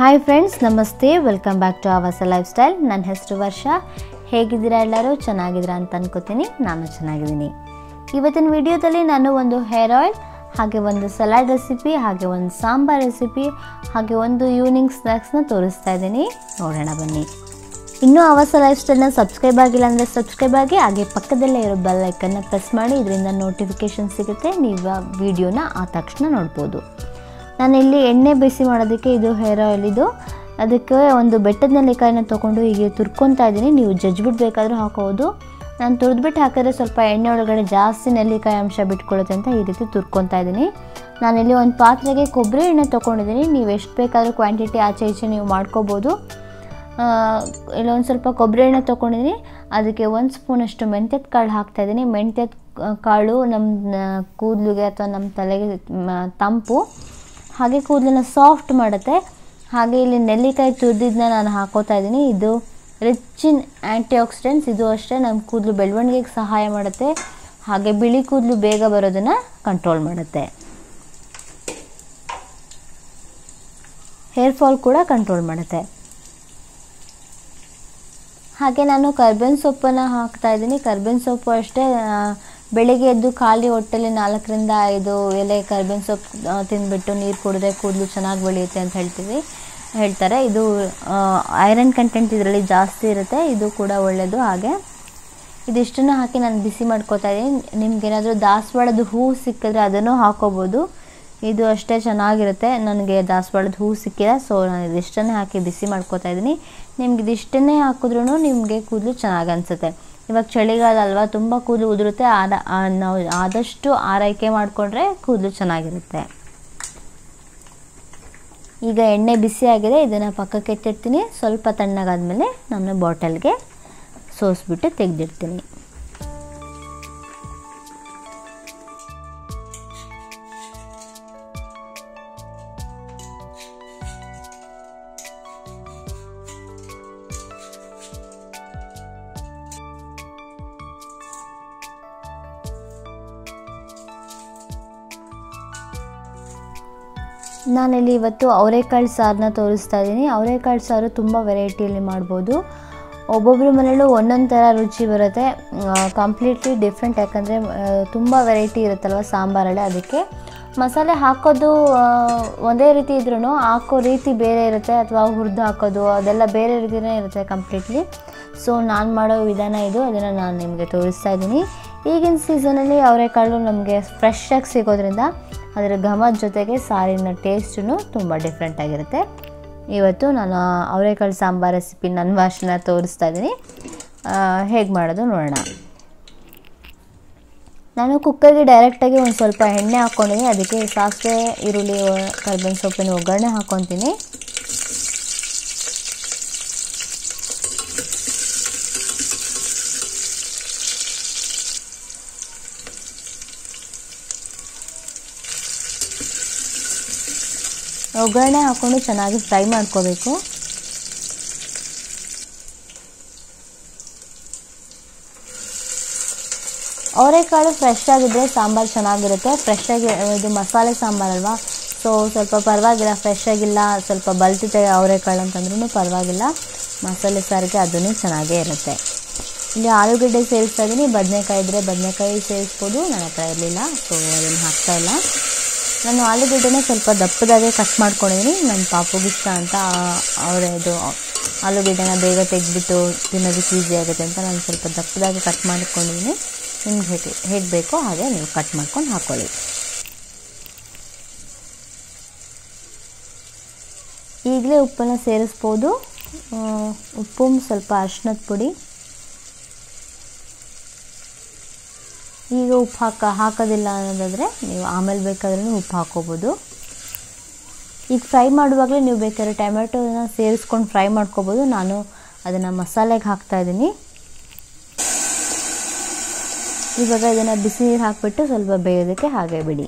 Hi friends, ನಮಸ್ತೆ. Welcome back to Aavasa lifestyle. ನನ್ನ ಹೆಸರು ವರ್ಷ. ಹೇಗಿದ್ದೀರಾ? ಎಲ್ಲರೂ ಚೆನ್ನಾಗಿದ್ದೀರಾ ಅಂತ ಅನ್ಕೋತೀನಿ. ನಾನು ಚೆನ್ನಾಗಿದ್ದೀನಿ. ಇವತ್ತಿನ ವಿಡಿಯೋದಲ್ಲಿ ನಾನು ಒಂದು ಹೇರ್ ಆಯಿಲ್, ಹಾಗೆ ಒಂದು ಸಲಾಡ್ ರೆಸಿಪಿ, ಹಾಗೆ ಒಂದು ಸಾಂಬಾರ್ ರೆಸಿಪಿ, ಹಾಗೆ ಒಂದು ಈವ್ನಿಂಗ್ ಸ್ನ್ಯಾಕ್ಸ್ನ ತೋರಿಸ್ತಾ ಇದ್ದೀನಿ. ನೋಡೋಣ ಬನ್ನಿ. ಇನ್ನೂ ಆವಾಸ ಲೈಫ್ ಸ್ಟೈಲ್ನ ಸಬ್ಸ್ಕ್ರೈಬ್ ಆಗಿಲ್ಲ ಅಂದರೆ ಸಬ್ಸ್ಕ್ರೈಬ್ ಆಗಿ, ಹಾಗೆ ಪಕ್ಕದಲ್ಲೇ ಇರೋ ಬೆಲ್ ಐಕನ್ನ ಪ್ರೆಸ್ ಮಾಡಿ. ಇದರಿಂದ ನೋಟಿಫಿಕೇಷನ್ ಸಿಗುತ್ತೆ. ನೀವು ಆ ವಿಡಿಯೋನ ಆ ತಕ್ಷಣ ನೋಡ್ಬೋದು. ನಾನಿಲ್ಲಿ ಎಣ್ಣೆ ಬಿಸಿ ಮಾಡೋದಕ್ಕೆ ಇದು ಹೇರ್ ಆಯಿಲ್ ಇದು. ಅದಕ್ಕೆ ಒಂದು ಬೆಟ್ಟದ ನೆಲ್ಲಿಕಾಯಿನ ತೊಗೊಂಡು ಹೀಗೆ ತುರ್ಕೊತಾ ಇದ್ದೀನಿ. ನೀವು ಜಜ್ಜಿಬಿಟ್ಟು ಬೇಕಾದರೂ ಹಾಕೋಬೋದು. ನಾನು ತುರಿದ್ಬಿಟ್ಟು ಹಾಕಿದ್ರೆ ಸ್ವಲ್ಪ ಎಣ್ಣೆ ಒಳಗಡೆ ಜಾಸ್ತಿ ನೆಲ್ಲಿಕಾಯಿ ಅಂಶ ಬಿಟ್ಕೊಳ್ಳುತ್ತೆ ಅಂತ ಈ ರೀತಿ ತುರ್ಕೊತಾ ಇದ್ದೀನಿ. ನಾನಿಲ್ಲಿ ಒಂದು ಪಾತ್ರೆಗೆ ಕೊಬ್ಬರಿ ಎಣ್ಣೆ ತೊಗೊಂಡಿದ್ದೀನಿ. ನೀವು ಎಷ್ಟು ಬೇಕಾದರೂ ಕ್ವಾಂಟಿಟಿ ಆಚೆ ಈಚೆ ನೀವು ಮಾಡ್ಕೋಬೋದು. ಇಲ್ಲೊಂದು ಸ್ವಲ್ಪ ಕೊಬ್ಬರಿ ಎಣ್ಣೆ ತೊಗೊಂಡಿದ್ದೀನಿ. ಅದಕ್ಕೆ 1 ಸ್ಪೂನಷ್ಟು ಮೆಂತ್ಯದ ಕಾಳು ಹಾಕ್ತಾಯಿದ್ದೀನಿ. ಮೆಂತ್ಯದ ಕಾಳು ನಮ್ಮ ಕೂದಲಿಗೆ ಅಥವಾ ನಮ್ಮ ತಲೆಗೆ ತಂಪು, ಹಾಗೆ ಕೂದಲನ್ನ ಸಾಫ್ಟ್ ಮಾಡುತ್ತೆ. ಹಾಗೆ ಇಲ್ಲಿ ನೆಲ್ಲಿಕಾಯಿ ತುರಿದಿದ್ದನ್ನ ನಾನು ಹಾಕೋತಾ ಇದ್ದೀನಿ. ಇದು ರಿಚ್ ಇನ್ ಆ್ಯಂಟಿ ಆಕ್ಸಿಡೆಂಟ್ಸ್. ಇದು ಅಷ್ಟೇ ನಮ್ಮ ಕೂದಲು ಬೆಳವಣಿಗೆಗೆ ಸಹಾಯ ಮಾಡುತ್ತೆ. ಹಾಗೆ ಬಿಳಿ ಕೂದಲು ಬೇಗ ಬರೋದನ್ನು ಕಂಟ್ರೋಲ್ ಮಾಡುತ್ತೆ. ಹೇರ್ ಫಾಲ್ ಕೂಡ ಕಂಟ್ರೋಲ್ ಮಾಡುತ್ತೆ. ಹಾಗೆ ನಾನು ಕರ್ಬೇವಿನ ಸೊಪ್ಪನ್ನು ಹಾಕ್ತಾಯಿದ್ದೀನಿ. ಕರ್ಬೇವಿನ ಸೊಪ್ಪು ಅಷ್ಟೇ ಬೆಳಿಗ್ಗೆ ಎದ್ದು ಖಾಲಿ ಹೊಟ್ಟೆಲಿ 4ರಿಂದ 5 ಎಲೆ ಕರ್ಬೇವಿನ ಸೊಪ್ಪು ತಿಂದುಬಿಟ್ಟು ನೀರು ಕುಡಿದ್ರೆ ಕೂದಲು ಚೆನ್ನಾಗಿ ಬೆಳೆಯುತ್ತೆ ಅಂತ ಹೇಳ್ತಾರೆ. ಇದು ಐರನ್ ಕಂಟೆಂಟ್ ಇದರಲ್ಲಿ ಜಾಸ್ತಿ ಇರುತ್ತೆ. ಇದು ಕೂಡ ಒಳ್ಳೆಯದು. ಹಾಗೆ ಇದಿಷ್ಟನ್ನು ಹಾಕಿ ನಾನು ಬಿಸಿ ಮಾಡ್ಕೋತಾ ಇದ್ದೀನಿ. ನಿಮ್ಗೇನಾದರೂ ದಾಸವಾಳದ ಹೂವು ಸಿಕ್ಕಿದ್ರೆ ಅದನ್ನು ಹಾಕೋಬೋದು. ಇದು ಅಷ್ಟೇ ಚೆನ್ನಾಗಿರುತ್ತೆ. ನನಗೆ ದಾಸವಾಳದ ಹೂವು ಸಿಕ್ಕಿಲ್ಲ, ಸೊ ನಾನು ಇದಿಷ್ಟನ್ನೇ ಹಾಕಿ ಬಿಸಿ ಮಾಡ್ಕೋತಾ ಇದ್ದೀನಿ. ನಿಮ್ಗೆ ಇದಿಷ್ಟನ್ನೇ ಹಾಕಿದ್ರೂ ನಿಮಗೆ ಕೂದಲು ಚೆನ್ನಾಗಿ ಅನಿಸುತ್ತೆ. ಇವಾಗ ಚಳಿಗಾಲ ಅಲ್ವಾ, ತುಂಬ ಕೂದಲು ಉದುರುತ್ತೆ. ನಾವು ಆದಷ್ಟು ಆರೈಕೆ ಮಾಡಿಕೊಂಡ್ರೆ ಕೂದಲು ಚೆನ್ನಾಗಿರುತ್ತೆ. ಈಗ ಎಣ್ಣೆ ಬಿಸಿಯಾಗಿದೆ. ಇದನ್ನು ಪಕ್ಕಕ್ಕೆ ಎತ್ತಿಡ್ತೀನಿ. ಸ್ವಲ್ಪ ತಣ್ಣಗಾದ್ಮೇಲೆ ನಾನು ಬಾಟಲ್ಗೆ ಸೋಸ್ಬಿಟ್ಟು ತೆಗೆದಿಡ್ತೀನಿ. ನಾನಿಲ್ಲಿ ಇವತ್ತು ಅವರೆಕಾಳು ಸಾರನ್ನ ತೋರಿಸ್ತಾ ಇದ್ದೀನಿ. ಅವರೆಕಾಳು ಸಾರು ತುಂಬ ವೆರೈಟಿಯಲ್ಲಿ ಮಾಡ್ಬೋದು. ಒಬ್ಬೊಬ್ಬರ ಮನೆಯಲ್ಲೂ ಒಂದೊಂದು ಥರ ರುಚಿ ಬರುತ್ತೆ. Completely different. ಯಾಕಂದರೆ ತುಂಬ ವೆರೈಟಿ ಇರುತ್ತಲ್ವ ಸಾಂಬಾರಲ್ಲಿ. ಅದಕ್ಕೆ ಮಸಾಲೆ ಹಾಕೋದು ಒಂದೇ ರೀತಿ ಇದ್ರೂ ಹಾಕೋ ರೀತಿ ಬೇರೆ ಇರುತ್ತೆ, ಅಥವಾ ಹುರಿದು ಹಾಕೋದು ಅದೆಲ್ಲ ಬೇರೆ ರೀತಿಯೇ ಇರುತ್ತೆ ಕಂಪ್ಲೀಟ್ಲಿ. ಸೊ ನಾನು ಮಾಡೋ ವಿಧಾನ ಇದು. ಅದನ್ನು ನಾನು ನಿಮಗೆ ತೋರಿಸ್ತಾ ಇದ್ದೀನಿ. ಈಗಿನ ಸೀಸನಲ್ಲಿ ಅವರೆಕಾಳು ನಮಗೆ ಫ್ರೆಶ್ಶಾಗಿ ಸಿಗೋದ್ರಿಂದ ಅದರ ಘಮದ ಜೊತೆಗೆ ಸಾರಿನ ಟೇಸ್ಟೂ ತುಂಬ ಡಿಫ್ರೆಂಟಾಗಿರುತ್ತೆ. ಇವತ್ತು ನಾನು ಅವರೆಕಾಳು ಸಾಂಬಾರು ರೆಸಿಪಿ ನನ್ನ ಭಾಷೆನ ತೋರಿಸ್ತಾ ಇದ್ದೀನಿ. ಹೇಗೆ ಮಾಡೋದು ನೋಡೋಣ. ನಾನು ಕುಕ್ಕರ್ಗೆ ಡೈರೆಕ್ಟಾಗಿ ಒಂದು ಸ್ವಲ್ಪ ಎಣ್ಣೆ ಹಾಕ್ಕೊಂಡಿದ್ದೀನಿ. ಅದಕ್ಕೆ ಸಾಸಿವೆ, ಈರುಳ್ಳಿ, ಕರಿಬೇವಿನ ಸೊಪ್ಪಿನ ಒಗ್ಗರಣೆ ಹಾಕ್ಕೊತೀನಿ. ಒಗ್ಗರಣೆ ಹಾಕ್ಕೊಂಡು ಚೆನ್ನಾಗಿ ಫ್ರೈ ಮಾಡ್ಕೋಬೇಕು. ಅವರೆಕಾಳು ಫ್ರೆಶ್ ಆಗಿದ್ದರೆ ಸಾಂಬಾರು ಚೆನ್ನಾಗಿರುತ್ತೆ. ಫ್ರೆಶ್ಶಾಗಿ ಇದು ಮಸಾಲೆ ಸಾಂಬಾರಲ್ವಾ, ಸೊ ಸ್ವಲ್ಪ ಪರವಾಗಿಲ್ಲ. ಫ್ರೆಶ್ ಆಗಿಲ್ಲ, ಸ್ವಲ್ಪ ಬಲ್ತಿದೆ ಅವರೆಕಾಳು ಅಂತಂದ್ರೂ ಪರವಾಗಿಲ್ಲ. ಮಸಾಲೆ ಸಾರಿಗೆ ಅದೂ ಚೆನ್ನಾಗೇ ಇರುತ್ತೆ. ಇಲ್ಲಿ ಆಲೂಗಡ್ಡೆ ಸೇರಿಸ್ತಾ ಇದ್ದೀನಿ. ಬದನೆಕಾಯಿ ಇದ್ದರೆ ಬದನೆಕಾಯಿ ಸೇರಿಸ್ಬೋದು. ನನ್ನ ಹತ್ರ ಇರಲಿಲ್ಲ, ಸೊ ಅದನ್ನು ಹಾಕ್ತಾಯಿಲ್ಲ. ನಾನು ಆಲೂಗಡ್ಡೆನ ಸ್ವಲ್ಪ ದಪ್ಪದಾಗೆ ಕಟ್ ಮಾಡ್ಕೊಂಡಿದ್ದೀನಿ. ನನ್ನ ಪಾಪುಗೆ ಇಷ್ಟ ಅಂತ ಇದು ಆಲೂಗಡ್ಡೆನ ಬೇಗ ತೆಗೆದ್ಬಿಟ್ಟು ತಿನ್ನೋದಕ್ಕೆ ಈಸಿ ಆಗುತ್ತೆ ಅಂತ ನಾನು ಸ್ವಲ್ಪ ದಪ್ಪದಾಗೆ ಕಟ್ ಮಾಡ್ಕೊಂಡಿದ್ದೀನಿ. ನಿಮ್ಗೆ ಹೇಗೆ ಬೇಕೋ ಹಾಗೆ ನೀವು ಕಟ್ ಮಾಡ್ಕೊಂಡು ಹಾಕ್ಕೊಳ್ಳಿ. ಈಗಲೇ ಉಪ್ಪನ್ನು ಸೇರಿಸ್ಬೋದು. ಉಪ್ಪು, ಸ್ವಲ್ಪ ಅರಿಶಿನದ ಪುಡಿ. ಈಗ ಉಪ್ಪು ಹಾಕೋದಿಲ್ಲ ಅನ್ನೋದಾದರೆ ನೀವು ಆಮೇಲೆ ಬೇಕಾದ್ರೂ ಉಪ್ಪು ಹಾಕ್ಕೋಬೋದು. ಈಗ ಫ್ರೈ ಮಾಡುವಾಗಲೇ ನೀವು ಬೇಕಾದ್ರೆ ಟೊಮೆಟೊನ ಸೇರಿಸ್ಕೊಂಡು ಫ್ರೈ ಮಾಡ್ಕೋಬೋದು. ನಾನು ಅದನ್ನು ಮಸಾಲೆಗೆ ಹಾಕ್ತಾಯಿದ್ದೀನಿ. ಇವಾಗ ಇದನ್ನು ಬಿಸಿ ನೀರು ಹಾಕಿಬಿಟ್ಟು ಸ್ವಲ್ಪ ಬೇಯೋದಕ್ಕೆ ಹಾಗೆ ಬಿಡಿ.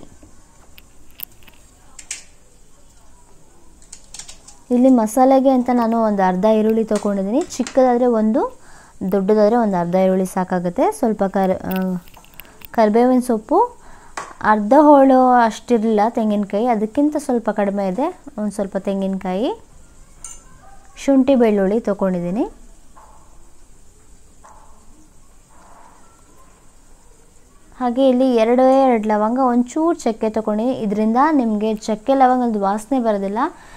ಇಲ್ಲಿ ಮಸಾಲೆಗೆ ಅಂತ ನಾನು ಒಂದು ಅರ್ಧ ಈರುಳ್ಳಿ ತೊಗೊಂಡಿದ್ದೀನಿ. ಚಿಕ್ಕದಾದರೆ ಒಂದು, ದೊಡ್ಡದಾದರೆ ಒಂದು ಅರ್ಧ ಈರುಳ್ಳಿ ಸಾಕಾಗುತ್ತೆ. ಸ್ವಲ್ಪ ಕರಿಬೇವಿನ ಸೊಪ್ಪು, ಅರ್ಧ ಹೋಳು ಅಷ್ಟಿರಲಿಲ್ಲ ತೆಂಗಿನಕಾಯಿ, ಅದಕ್ಕಿಂತ ಸ್ವಲ್ಪ ಕಡಿಮೆ ಇದೆ. ಒಂದು ಸ್ವಲ್ಪ ತೆಂಗಿನಕಾಯಿ, ಶುಂಠಿ ಬೆಳ್ಳುಳ್ಳಿ ತೊಗೊಂಡಿದ್ದೀನಿ. ಹಾಗೆ ಇಲ್ಲಿ ಎರಡು ಲವಂಗ, ಒಂಚೂರು ಚಕ್ಕೆ ತೊಗೊಂಡಿದ್ದೀನಿ. ಇದರಿಂದ ನಿಮಗೆ ಚಕ್ಕೆ ಲವಂಗದ ವಾಸನೆ ಬರೋದಿಲ್ಲ.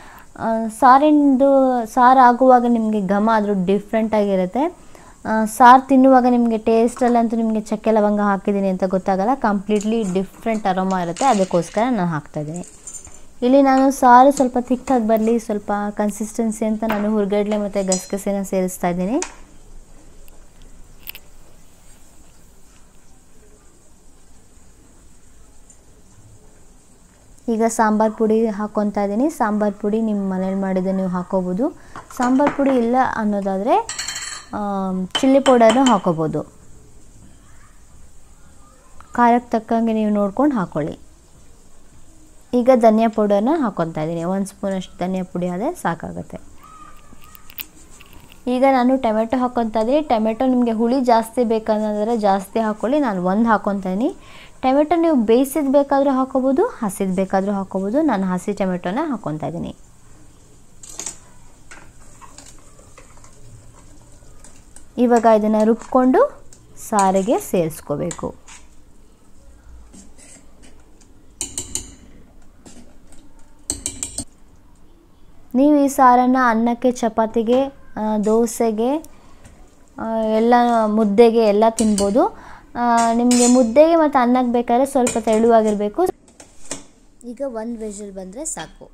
ಸಾರು ಆಗುವಾಗ ನಿಮಗೆ ಘಮ ಆದರೂ ಡಿಫ್ರೆಂಟಾಗಿರುತ್ತೆ. ಸಾರು ತಿನ್ನುವಾಗ ನಿಮಗೆ ಟೇಸ್ಟಲ್ಲಂತೂ ನಿಮಗೆ ಚಕ್ಕೆ ಲವಂಗ ಹಾಕಿದ್ದೀನಿ ಅಂತ ಗೊತ್ತಾಗಲ್ಲ. ಕಂಪ್ಲೀಟ್ಲಿ ಡಿಫ್ರೆಂಟ್ ಅರೋಮಾ ಇರುತ್ತೆ. ಅದಕ್ಕೋಸ್ಕರ ನಾನು ಹಾಕ್ತಾಯಿದ್ದೀನಿ. ಇಲ್ಲಿ ನಾನು ಸಾರು ಸ್ವಲ್ಪ ಥಿಕ್ಕಾಗಿ ಬರಲಿ, ಸ್ವಲ್ಪ ಕನ್ಸಿಸ್ಟೆನ್ಸಿ ಅಂತ ನಾನು ಹುರ್ಗಡ್ಲೆ ಮತ್ತು ಗಸಗಸೆನ ಸೇರಿಸ್ತಾ ಇದ್ದೀನಿ. ಈಗ ಸಾಂಬಾರು ಪುಡಿ ಹಾಕ್ಕೊತಾ ಇದ್ದೀನಿ. ಸಾಂಬಾರು ಪುಡಿ ನಿಮ್ಮ ಮನೇಲಿ ಮಾಡಿದ ನೀವು ಹಾಕೋಬೋದು. ಸಾಂಬಾರು ಪುಡಿ ಇಲ್ಲ ಅನ್ನೋದಾದರೆ ಚಿಲ್ಲಿ ಪೌಡರ್ನೂ ಹಾಕೋಬೋದು. ಖಾರಕ್ಕೆ ತಕ್ಕಂಗೆ ನೀವು ನೋಡ್ಕೊಂಡು ಹಾಕ್ಕೊಳ್ಳಿ. ಈಗ ಧನಿಯಾ ಪೌಡರ್ನ ಹಾಕ್ಕೊತಾ ಇದ್ದೀನಿ. 1 ಸ್ಪೂನಷ್ಟು ಧನಿಯಾ ಪುಡಿ ಆದರೆ ಸಾಕಾಗುತ್ತೆ. ಈಗ ನಾನು ಟೊಮೆಟೊ ಹಾಕ್ಕೊತಾ ಇದ್ದೀನಿ. ಟೊಮೆಟೊ ನಿಮಗೆ ಹುಳಿ ಜಾಸ್ತಿ ಬೇಕನ್ನೋದಾದರೆ ಜಾಸ್ತಿ ಹಾಕ್ಕೊಳ್ಳಿ. ನಾನು 1 ಹಾಕ್ಕೊತಾ ಇದ್ದೀನಿ. ಟೊಮೆಟೊ ನೀವು ಬೇಯಿಸಿದ ಬೇಕಾದರೂ ಹಾಕೋಬೋದು, ಹಸಿದು ಬೇಕಾದರೂ ಹಾಕೋಬೋದು. ನಾನು ಹಸಿ ಟೊಮೆಟೊನ ಹಾಕ್ಕೊತಾ ಇದ್ದೀನಿ. ಇವಾಗ ಇದನ್ನು ರುಬ್ಕೊಂಡು ಸಾರಿಗೆ ಸೇರಿಸ್ಕೋಬೇಕು. ನೀವು ಈ ಸಾರನ್ನು ಅನ್ನಕ್ಕೆ, ಚಪಾತಿಗೆ, ದೋಸೆಗೆ ಎಲ್ಲ, ಮುದ್ದೆಗೆ ಎಲ್ಲ ತಿನ್ಬೋದು. ನಿಮಗೆ ಮುದ್ದೆಗೆ ಮತ್ತು ಅನ್ನಕ್ಕೆ ಬೇಕಾದರೆ ಸ್ವಲ್ಪ ತೆಳುವಾಗಿರಬೇಕು. ಈಗ 1 ವಿಷಲ್ ಬಂದರೆ ಸಾಕು.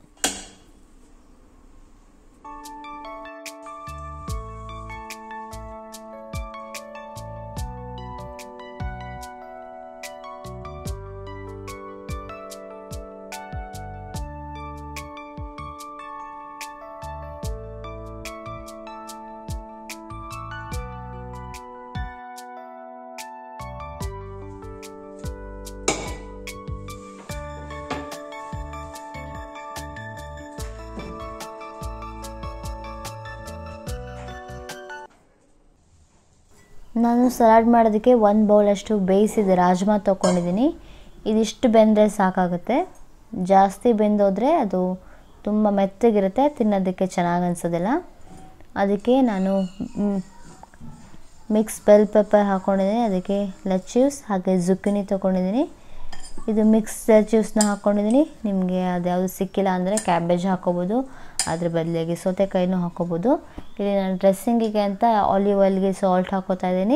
ನಾನು ಸಲಾಡ್ ಮಾಡೋದಕ್ಕೆ 1 ಬೌಲಷ್ಟು ಬೇಯಿಸಿದ ರಾಜ್ಮಾ ತೊಗೊಂಡಿದ್ದೀನಿ. ಇದಿಷ್ಟು ಬೆಂದರೆ ಸಾಕಾಗುತ್ತೆ. ಜಾಸ್ತಿ ಬೆಂದೋದ್ರೆ ಅದು ತುಂಬ ಮೆತ್ತಗಿರುತ್ತೆ, ತಿನ್ನೋದಕ್ಕೆ ಚೆನ್ನಾಗಿ ಅನಿಸೋದಿಲ್ಲ. ಅದಕ್ಕೆ ನಾನು ಮಿಕ್ಸ್ ಬೆಲ್ ಪೆಪ್ಪರ್ ಹಾಕ್ಕೊಂಡಿದ್ದೀನಿ. ಅದಕ್ಕೆ ಲೆಟ್ಯೂಸ್ ಹಾಗೆ ಜುಕ್ಕಿನಿ ತೊಗೊಂಡಿದ್ದೀನಿ. ಇದು ಮಿಕ್ಸ್ ಲೆಟ್ಯೂಸ್ನ ಹಾಕ್ಕೊಂಡಿದ್ದೀನಿ. ನಿಮಗೆ ಅದ್ಯಾವುದು ಸಿಕ್ಕಿಲ್ಲ ಅಂದರೆ ಕ್ಯಾಬೇಜ್ ಹಾಕೋಬೋದು, ಅದ್ರ ಬದಲಿಗೆ ಸೌತೆಕಾಯಿನೂ ಹಾಕೋಬೋದು. ಇಲ್ಲಿ ನಾನು ಡ್ರೆಸ್ಸಿಂಗಿಗೆ ಅಂತ ಆಲಿವ್ ಆಯಿಲ್ಗೆ ಸಾಲ್ಟ್ ಹಾಕೋತಾ ಇದ್ದೀನಿ.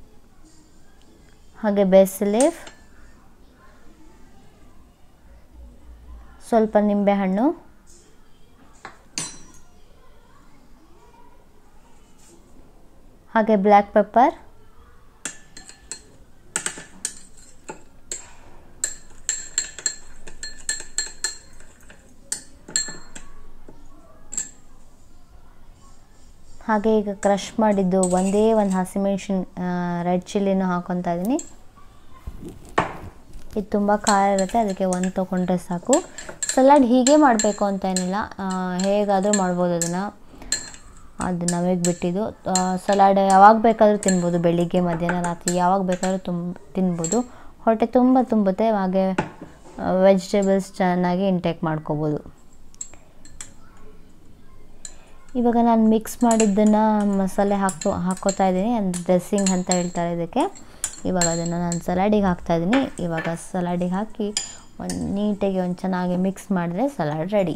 ಹಾಗೆ ಬೇಸಿಲ್ ಲೀಫ್, ಸ್ವಲ್ಪ ನಿಂಬೆಹಣ್ಣು, ಹಾಗೆ ಬ್ಲ್ಯಾಕ್ ಪೆಪ್ಪರ್, ಹಾಗೆ ಈಗ ಕ್ರಷ್ ಮಾಡಿದ್ದು ಒಂದೇ ಒಂದು ಹಸಿಮೆಣಸಿನ ರೆಡ್ ಚಿಲ್ಲಿನೂ ಹಾಕ್ಕೊತಾ ಇದ್ದೀನಿ. ಇದು ತುಂಬ ಖಾರ ಇರುತ್ತೆ, ಅದಕ್ಕೆ 1 ತೊಗೊಂಡ್ರೆ ಸಾಕು. ಸಲಾಡ್ ಹೀಗೆ ಮಾಡಬೇಕು ಅಂತ ಏನಿಲ್ಲ, ಹೇಗಾದರೂ ಮಾಡ್ಬೋದು. ಅದು ನಮಗೆ ಬಿಟ್ಟಿದ್ದು. ಸಲಾಡ್ ಯಾವಾಗ ಬೇಕಾದರೂ ತಿನ್ಬೋದು, ಬೆಳಿಗ್ಗೆ, ಮಧ್ಯಾಹ್ನ, ರಾತ್ರಿ ಯಾವಾಗ ಬೇಕಾದರೂ ತಿನ್ಬೋದು. ಹೊಟ್ಟೆ ತುಂಬುತ್ತೆ. ಹಾಗೆ ವೆಜಿಟೇಬಲ್ಸ್ ಚೆನ್ನಾಗಿ ಇಂಟೇಕ್ ಮಾಡ್ಕೋಬೋದು. ಇವಾಗ ನಾನು ಮಿಕ್ಸ್ ಮಾಡಿದ್ದನ್ನು ಮಸಾಲೆ ಹಾಕ್ಕೋತಾ ಇದ್ದೀನಿ. ಅಂದರೆ ಡ್ರೆಸ್ಸಿಂಗ್ ಅಂತ ಹೇಳ್ತಾರೆ ಇದಕ್ಕೆ. ಇವಾಗ ಅದನ್ನು ನಾನು ಸಲಾಡಿಗೆ ಹಾಕ್ತಾಯಿದ್ದೀನಿ. ಇವಾಗ ಸಲಾಡಿಗೆ ಹಾಕಿ ನೀಟಾಗಿ ಚೆನ್ನಾಗಿ ಮಿಕ್ಸ್ ಮಾಡಿದ್ರೆ ಸಲಾಡ್ ರೆಡಿ.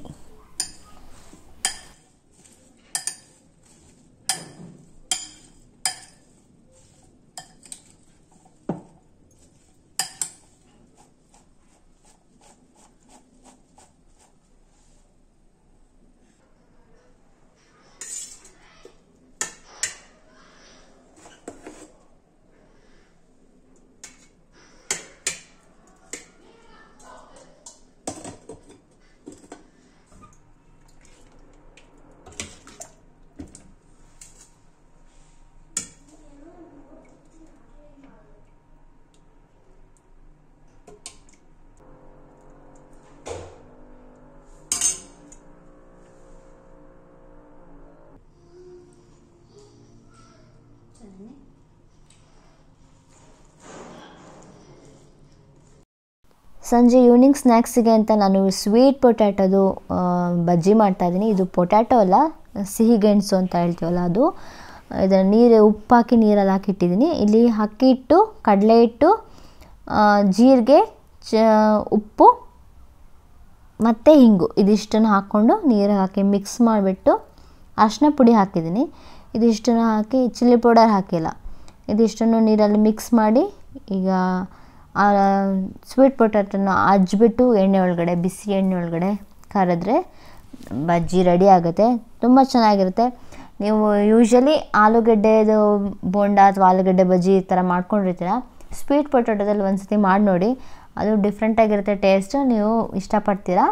ಸಂಜೆ ಈವ್ನಿಂಗ್ ಸ್ನ್ಯಾಕ್ಸಿಗೆ ಅಂತ ನಾನು ಸ್ವೀಟ್ ಪೊಟ್ಯಾಟೋದು ಬಜ್ಜಿ ಮಾಡ್ತಾಯಿದ್ದೀನಿ. ಇದು ಪೊಟ್ಯಾಟೊ ಅಲ್ಲ, ಸಿಹಿ ಗೆಣಸು ಅಂತ ಹೇಳ್ತೀವಲ್ಲ ಅದು. ಇದನ್ನು ನೀರು ಉಪ್ಪು ಹಾಕಿ ನೀರಲ್ಲಿ ಹಾಕಿಟ್ಟಿದ್ದೀನಿ. ಇಲ್ಲಿ ಅಕ್ಕಿ ಹಿಟ್ಟು, ಕಡಲೆ ಹಿಟ್ಟು, ಜೀರಿಗೆ, ಉಪ್ಪು ಮತ್ತು ಹಿಂಗು ಇದಿಷ್ಟನ್ನು ಹಾಕ್ಕೊಂಡು ನೀರು ಹಾಕಿ ಮಿಕ್ಸ್ ಮಾಡಿಬಿಟ್ಟು ಅರಿಶಿನ ಪುಡಿ ಹಾಕಿದ್ದೀನಿ. ಇದಿಷ್ಟನ್ನು ಹಾಕಿ ಚಿಲ್ಲಿ ಪೌಡರ್ ಹಾಕಿಲ್ಲ. ಇದಿಷ್ಟನ್ನು ನೀರಲ್ಲಿ ಮಿಕ್ಸ್ ಮಾಡಿ ಈಗ ಸ್ವೀಟ್ ಪೊಟ್ಯಾಟೊನ ಅಜ್ಜಿಬಿಟ್ಟು ಎಣ್ಣೆ ಒಳಗಡೆ, ಬಿಸಿ ಎಣ್ಣೆ ಒಳಗಡೆ ಕರೆದ್ರೆ ಬಜ್ಜಿ ರೆಡಿ ಆಗುತ್ತೆ. ತುಂಬ ಚೆನ್ನಾಗಿರುತ್ತೆ. ನೀವು ಯೂಶ್ವಲಿ ಆಲೂಗಡ್ಡೆದು ಬೋಂಡ ಅಥವಾ ಆಲೂಗಡ್ಡೆ ಬಜ್ಜಿ ಈ ಥರ ಮಾಡ್ಕೊಂಡಿರ್ತೀರ. ಸ್ವೀಟ್ ಪೊಟ್ಯಾಟೊದಲ್ಲಿ ಒಂದು ಸತಿ ಮಾಡಿ ನೋಡಿ, ಅದು ಡಿಫ್ರೆಂಟಾಗಿರುತ್ತೆ ಟೇಸ್ಟು. ನೀವು ಇಷ್ಟಪಡ್ತೀರಾ,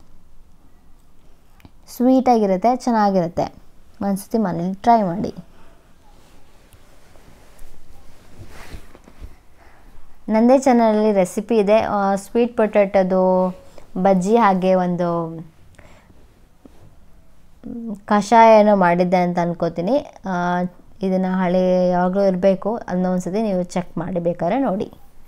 ಸ್ವೀಟಾಗಿರುತ್ತೆ, ಚೆನ್ನಾಗಿರುತ್ತೆ. ಒಂದು ಸತಿ ಮನೇಲಿ ಟ್ರೈ ಮಾಡಿ. ನನ್ನದೇ ಚಾನಲಲ್ಲಿ ರೆಸಿಪಿ ಇದೆ, ಸ್ವೀಟ್ ಪೊಟ್ಯಾಟೊದು ಬಜ್ಜಿ, ಹಾಗೆ ಒಂದು ಕಷಾಯ ಏನೋ ಮಾಡಿದ್ದೆ ಅಂತ ಅನ್ಕೋತೀನಿ. ಇದನ್ನು ಹಳೆ ಯಾವಾಗಲೂ ಇರಬೇಕು, ಅದನ್ನ ಒಂದು ಸತಿ ನೀವು ಚೆಕ್ ಮಾಡಿ ಬೇಕಾದ್ರೆ ನೋಡಿ.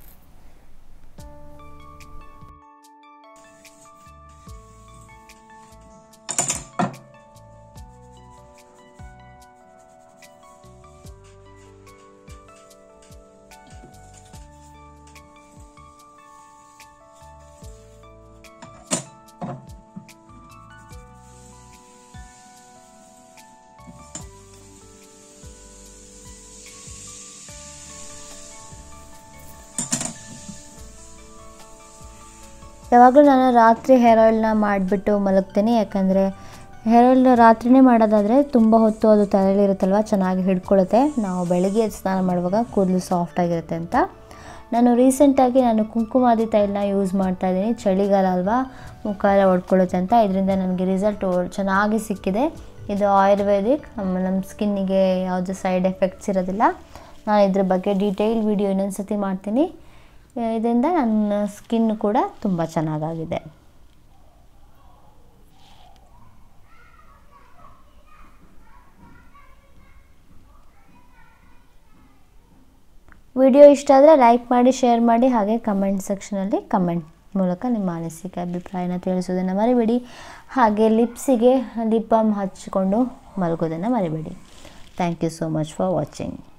ಯಾವಾಗಲೂ ನಾನು ರಾತ್ರಿ ಹೇರ್ ಆಯಿಲ್ನ ಮಾಡಿಬಿಟ್ಟು ಮಲಗ್ತೀನಿ. ಯಾಕಂದರೆ ಹೇರ್ ಆಯಿಲ್ ರಾತ್ರಿನೇ ಮಾಡೋದಾದರೆ ತುಂಬ ಹೊತ್ತು ಅದು ತಲೆಯಲ್ಲಿರುತ್ತಲ್ವ, ಚೆನ್ನಾಗಿ ಹಿಡ್ಕೊಳ್ಳುತ್ತೆ. ನಾವು ಬೆಳಗ್ಗೆ ಸ್ನಾನ ಮಾಡುವಾಗ ಕೂದಲು ಸಾಫ್ಟಾಗಿರುತ್ತೆ ಅಂತ. ನಾನು ರೀಸೆಂಟಾಗಿ ಕುಂಕುಮಾದಿ ತೈಲನ ಯೂಸ್ ಮಾಡ್ತಾಯಿದ್ದೀನಿ. ಚಳಿಗಾಲ ಅಲ್ವಾ, ಮುಖ ಎಲ್ಲ ಒಡ್ಕೊಳ್ಳುತ್ತೆ ಅಂತ. ಇದರಿಂದ ನನಗೆ ರಿಸಲ್ಟ್ ಚೆನ್ನಾಗಿ ಸಿಕ್ಕಿದೆ. ಇದು ಆಯುರ್ವೇದಿಕ್, ನಮ್ಮ ಸ್ಕಿನ್ನಿಗೆ ಯಾವುದೇ ಸೈಡ್ ಎಫೆಕ್ಟ್ಸ್ ಇರೋದಿಲ್ಲ. ನಾನು ಇದ್ರ ಬಗ್ಗೆ ಡೀಟೇಲ್ ವಿಡಿಯೋ ಇನ್ನೊಂದು ಸತಿ ಮಾಡ್ತೀನಿ. ಇದರಿಂದ ನನ್ನ ಸ್ಕಿನ್ ಕೂಡ ತುಂಬ ಚೆನ್ನಾಗಾಗಿದೆ. ವಿಡಿಯೋ ಇಷ್ಟ ಆದರೆ ಲೈಕ್ ಮಾಡಿ, ಶೇರ್ ಮಾಡಿ, ಹಾಗೆ ಕಮೆಂಟ್ ಸೆಕ್ಷನಲ್ಲಿ ಕಮೆಂಟ್ ಮೂಲಕ ನಿಮ್ಮ ಅನಿಸಿಕೆ ಅಭಿಪ್ರಾಯನ ತಿಳಿಸೋದನ್ನು ಮರಿಬೇಡಿ. ಹಾಗೆ ಲಿಪ್ಸಿಗೆ ಲಿಪ್ ಬಾಮ್ ಹಚ್ಚಿಕೊಂಡು ಮಲಗೋದನ್ನು ಮರಿಬೇಡಿ. Thank you so much for watching.